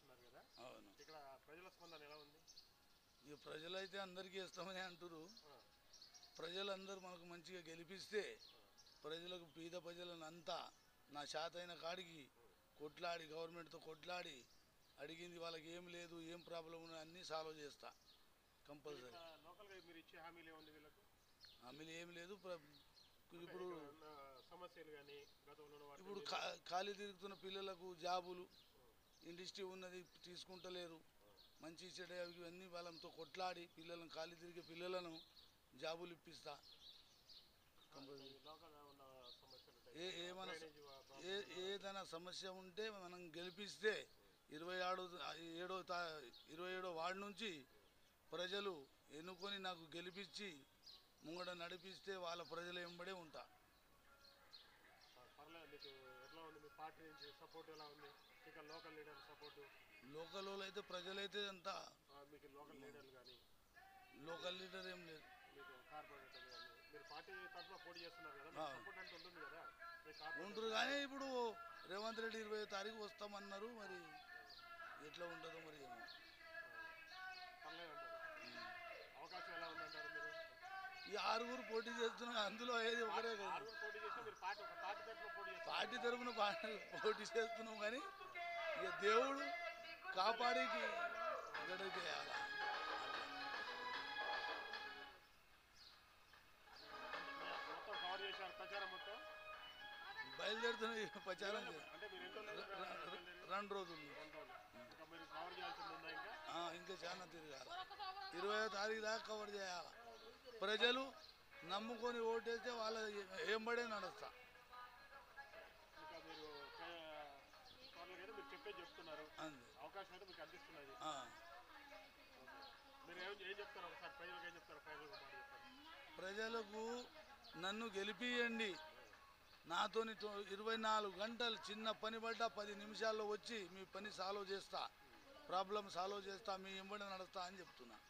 చేస్తున్నారు కదా? అవును. ఇక్కడ ప్రజల స్పందన ఎలా ఉంది? ఈ ప్రజలైతే అందరికీ ఇస్తామని అంటారు. ప్రజలందరూ మనకు మంచిగా గెలిపిస్తే ప్రజలకు పేద ప్రజలను అంతా నా శాతైన కాడికి కొట్లాడి గవర్నమెంట్తో కొట్లాడి అడిగింది వాళ్ళకి ఏం లేదు ఏం ప్రాబ్లం ఉన్నా అన్నీ సాల్వ్ చేస్తా కంపల్సరీ. లోకల్గా మీరు ఇచ్చే హామీలు ఏముంది వీళ్ళకు? హామీలు ఏం లేదు. ఇప్పుడు సమస్యలు కానీ ఇప్పుడు ఖాళీ తిరుగుతున్న పిల్లలకు జాబులు ఇండస్ట్రీ ఉన్నది తీసుకుంటలేరు. మంచి చెడు ఇవన్నీ వాళ్ళతో కొట్లాడి పిల్లలను ఖాళీ తిరిగే పిల్లలను జాబులు ఇప్పిస్తా కంపల్సరీ. ఏదైనా సమస్య ఉంటే మనం గెలిపిస్తే 27వ వార్డు నుంచి ప్రజలు ఎన్నుకొని నాకు గెలిపించి ముంగడ నడిపిస్తే వాళ్ళ ప్రజల వెంబడే ఉంటా. లోకల్ వాళ్ళు అయితే ప్రజలైతే అంతా లోకల్ లీడర్ ఏం లేదు. ఉంటారు కానీ ఇప్పుడు రేవంత్ రెడ్డి 20వ తారీఖు వస్తామన్నారు. మరి ఎట్లా ఉంటుందో మరి ఏమో. ఈ 6 పోటీ చేస్తున్నా అందులో ఏది ఒకటే కదా. పార్టీ తరఫున పోటీ చేస్తున్నాం కానీ ఇక దేవుడు కాపాడికి గడువు చేయాలి. బయలుదేరుతున్న ప్రచారం 2 రోజులు ఇంకా చాలా తిరగాలి. 20వ తారీఖు దాకా కవర్ చేయాలి. ప్రజలు నమ్ముకొని ఓటేస్తే వాళ్ళ ఏంబడే నడుస్తా. ప్రజలకు నన్ను గెలిపియండి. నాతోని 24 గంటలు చిన్న పని పడ్డా 10 నిమిషాల్లో వచ్చి మీ పని సాల్వ్ చేస్తా, ప్రాబ్లం సాల్వ్ చేస్తా, మీ ఎంబడి నడుస్తా అని చెప్తున్నా.